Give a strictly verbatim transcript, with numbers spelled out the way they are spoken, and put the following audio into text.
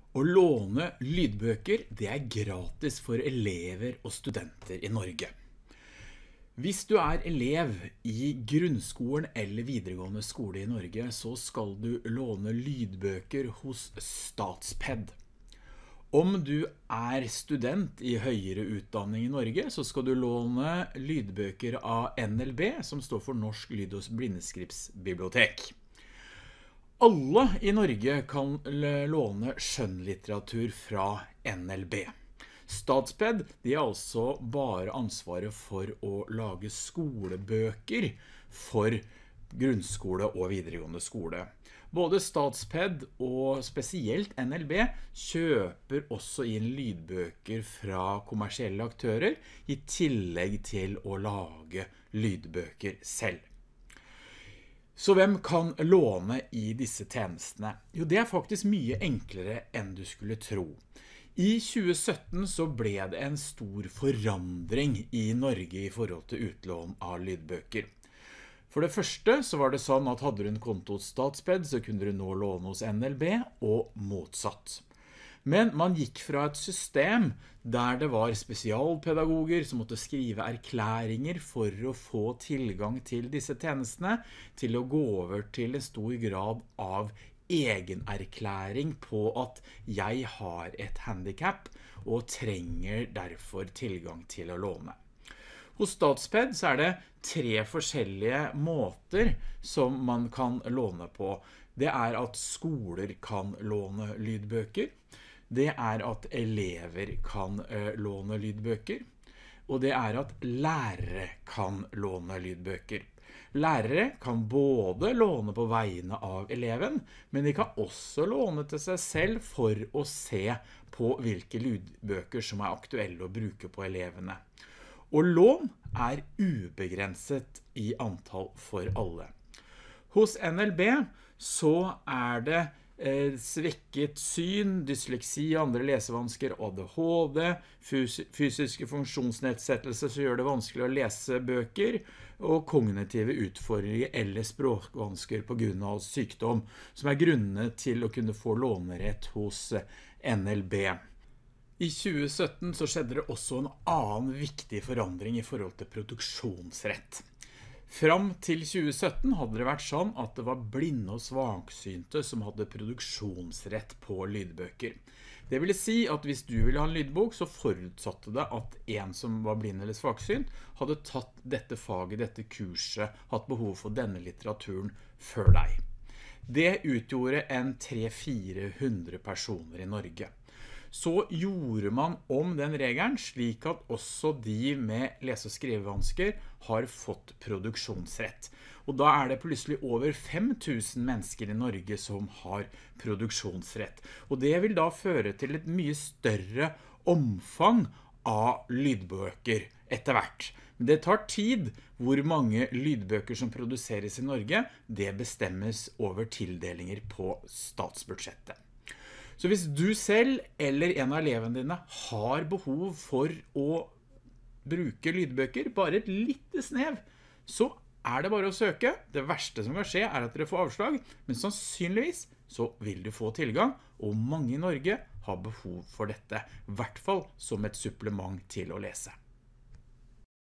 Å låne lydbøker, det er gratis for elever og studenter i Norge. Hvis du er elev i grunnskolen eller videregående skole i Norge, så skal du låne lydbøker hos Statsped. Om du er student i høyere utdanning i Norge, så skal du låne lydbøker av N L B, som står for Norsk Lyd- og Blindeskriptbibliotek. Alle i Norge kan låne skjønnlitteratur fra N L B. Statsped, de har altså bare ansvaret for å lage skolebøker for grunnskole og videregående skole. Både Statsped og spesielt N L B kjøper også inn lydbøker fra kommersielle aktører, i tillegg til å lage lydbøker selv. Så hvem kan låne i disse tjenestene? Jo, det er faktisk mye enklere enn du skulle tro. I tjue sytten så ble det en stor forandring i Norge i forhold til utlån av lydbøker. For det første så var det sånn at hadde du en konto hos Statsped, så kunne du nå låne hos N L B, og motsatt. Men man gikk fra et system der det var spesialpedagoger som måtte skrive erklæringer for å få tilgang til disse tjenestene, til å gå over til en stor grad av egenerklæring på at jeg har et handicap og trenger derfor tilgang til å låne. Hos Statsped så er det tre forskjellige måter som man kan låne på. Det er at skoler kan låne lydbøker. Det er at elever kan uh, låne lydbøker. Og det er at lærere kan låne lydbøker. Lærere kan både låne på vegne av eleven, men de kan også låne til seg selv for å se på hvilke lydbøker som er aktuelle å bruke på elevene. Og lån er ubegrenset i antall for alle. Hos N L B så er det eh, svekket syn, dysleksi, andre lesevansker, A D H D, fys fysiske funksjonsnedsettelser som gjør det vanskelig å lese bøker, og kognitive utfordringer eller språkvansker på grunn av sykdom, som er grunnene til å kunne få lånerett hos N L B. I tjue sytten så skjedde det også en annen viktig forandring i forhold til produksjonsrett. Fram til tjue sytten hadde det vært sånn at det var blinde og svaksynte som hadde produksjonsrett på lydbøker. Det vil si at hvis du ville ha en lydbok, så forutsatte det at en som var blind eller svaksynt hadde tatt dette faget, dette kurset, hatt behov for denne litteraturen før deg. Det utgjorde en tre til fire hundre personer i Norge. Så gjorde man om den regelen slik at også de med lese- og skrivevansker har fått produksjonsrett. Og da er det plutselig over fem tusen mennesker i Norge som har produksjonsrett. Og det vil da føre til et mye større omfang av lydbøker etter hvert. Men det tar tid. Hvor mange lydbøker som produseres i Norge, det bestemmes over tildelinger på statsbudsjettet. Så hvis du selv eller en av elevene dine har behov for å bruke lydbøker, bare et lite snev, så er det bare å søke. Det verste som kan skje er at dere får avslag, men sannsynligvis så vil du få tilgang, og mange i Norge har behov for dette, i hvert fall som et supplement til å lese.